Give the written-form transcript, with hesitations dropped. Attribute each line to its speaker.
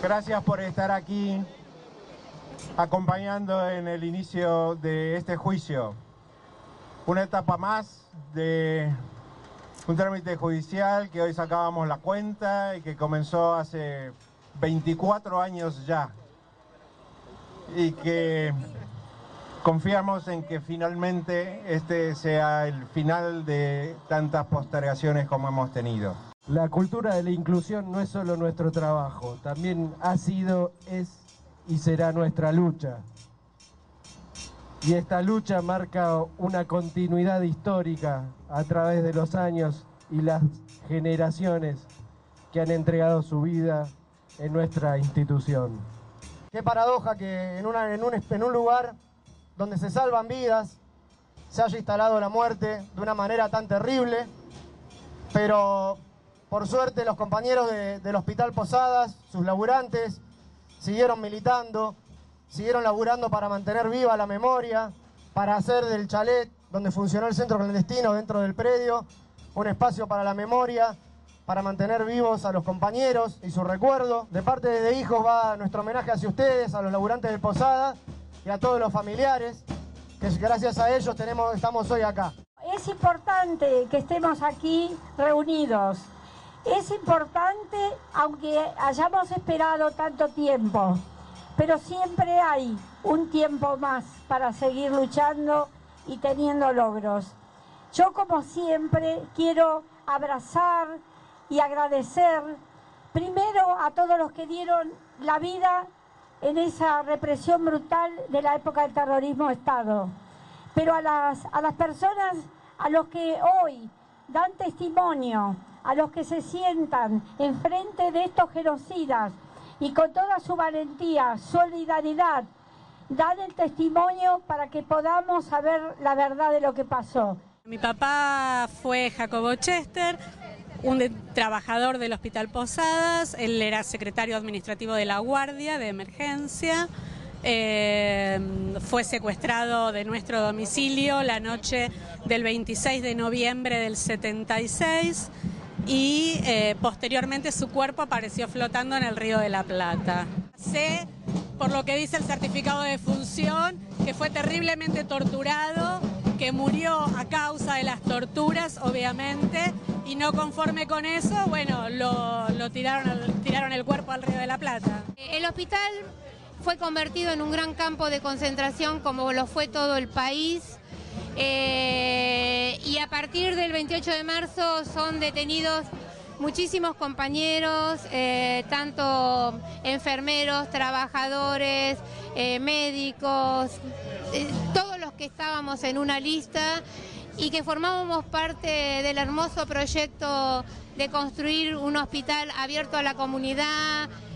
Speaker 1: Gracias por estar aquí acompañando en el inicio de este juicio. Una etapa más de un trámite judicial que hoy sacábamos la cuenta y que comenzó hace 24 años ya. Y que confiamos en que finalmente este sea el final de tantas postergaciones como hemos tenido.
Speaker 2: La cultura de la inclusión no es solo nuestro trabajo, también ha sido, es y será nuestra lucha. Y esta lucha marca una continuidad histórica a través de los años y las generaciones que han entregado su vida en nuestra institución.
Speaker 3: Qué paradoja que en un lugar donde se salvan vidas se haya instalado la muerte de una manera tan terrible, pero por suerte los compañeros del Hospital Posadas, sus laburantes, siguieron militando, siguieron laburando para mantener viva la memoria, para hacer del chalet donde funcionó el centro clandestino dentro del predio un espacio para la memoria, para mantener vivos a los compañeros y su recuerdo. De parte de Hijos va nuestro homenaje hacia ustedes, a los laburantes del Posada y a todos los familiares, que gracias a ellos estamos hoy acá.
Speaker 4: Es importante que estemos aquí reunidos. Es importante, aunque hayamos esperado tanto tiempo, pero siempre hay un tiempo más para seguir luchando y teniendo logros. Yo, como siempre, quiero abrazar y agradecer primero a todos los que dieron la vida en esa represión brutal de la época del terrorismo de Estado, pero a las personas, a los que hoy dan testimonio, a los que se sientan enfrente de estos genocidas y con toda su valentía, solidaridad, dan el testimonio para que podamos saber la verdad de lo que pasó.
Speaker 5: Mi papá fue Jacobo Chester, un trabajador del Hospital Posadas. Él era secretario administrativo de la Guardia de Emergencia. Fue secuestrado de nuestro domicilio la noche del 26 de noviembre del 76 y posteriormente su cuerpo apareció flotando en el Río de la Plata. Sé, por lo que dice el certificado de defunción, que fue terriblemente torturado, que murió a causa de las torturas, obviamente, y no conforme con eso, bueno, tiraron el cuerpo al Río de la Plata.
Speaker 6: El hospital fue convertido en un gran campo de concentración, como lo fue todo el país, y a partir del 28 de marzo son detenidos muchísimos compañeros, tanto enfermeros, trabajadores, médicos, todos los que estábamos en una lista y que formábamos parte del hermoso proyecto de construir un hospital abierto a la comunidad,